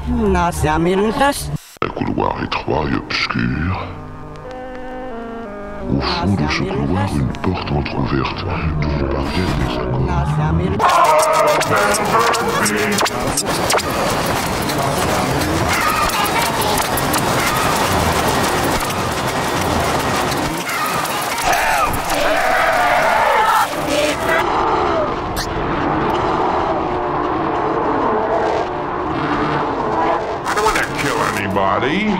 Un couloir étroit et obscur. Au fond de ce couloir, une porte entr'ouverte d'où parviennent les accords. I don't want to kill anybody.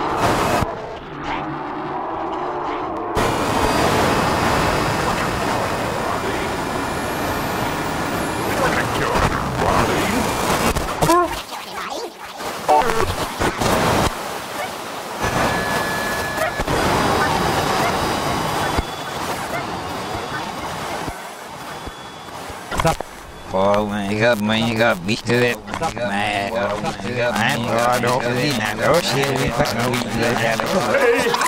Oh my god, beat to it. Man, oh my god, I'm God, hopefully not. Oh shit, we fucking know we can do that.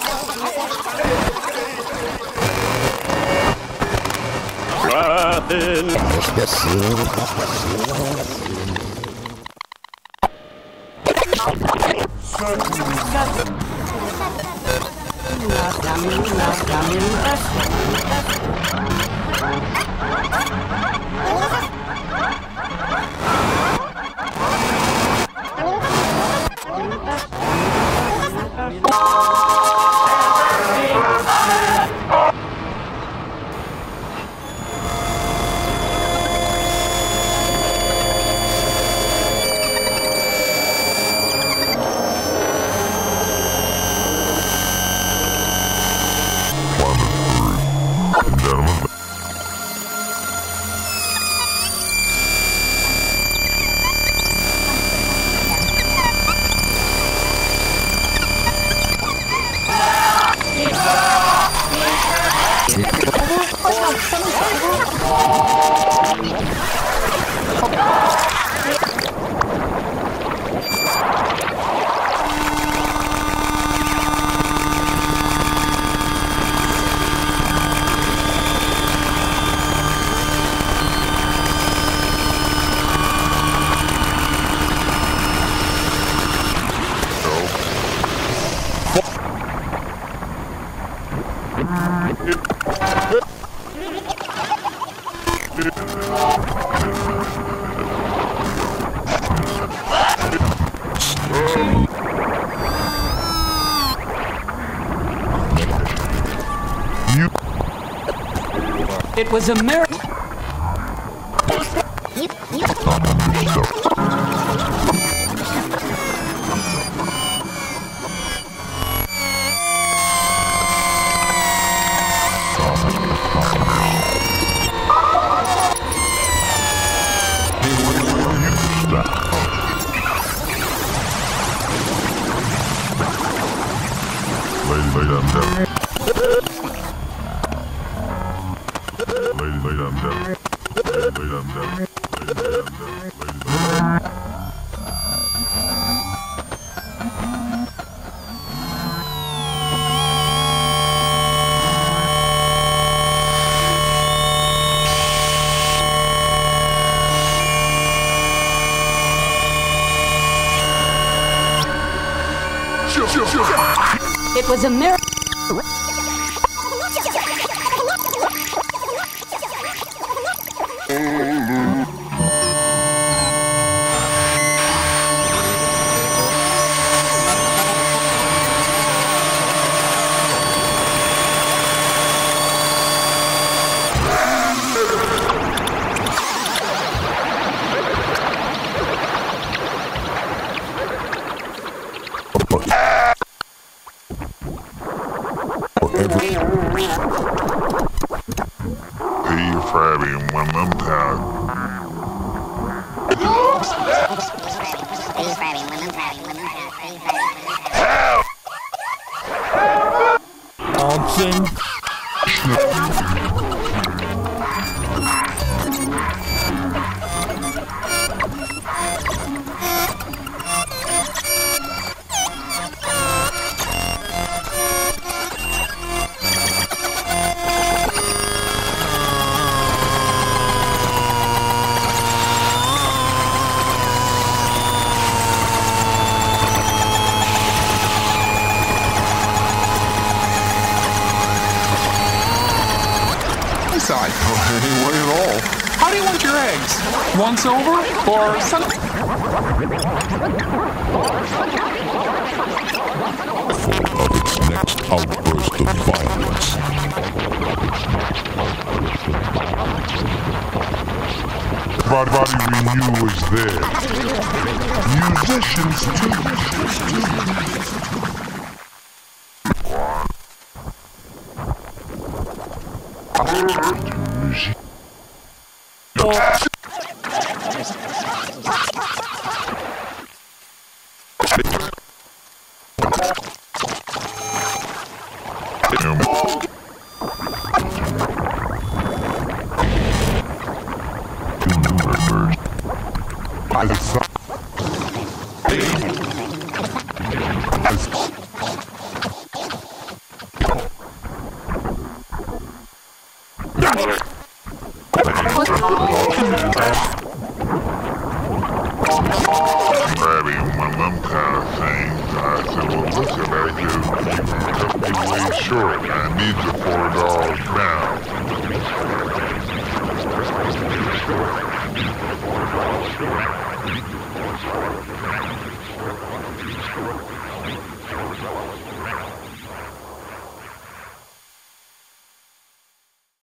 It was a miracle. It was a miracle. eggs. Once over or something. Of its next outburst of violence. Everybody we knew was there. Musicians too. Musique. Maybe one of them kind of things. I said, well, listen, I just cut me way short. I need the $4 now.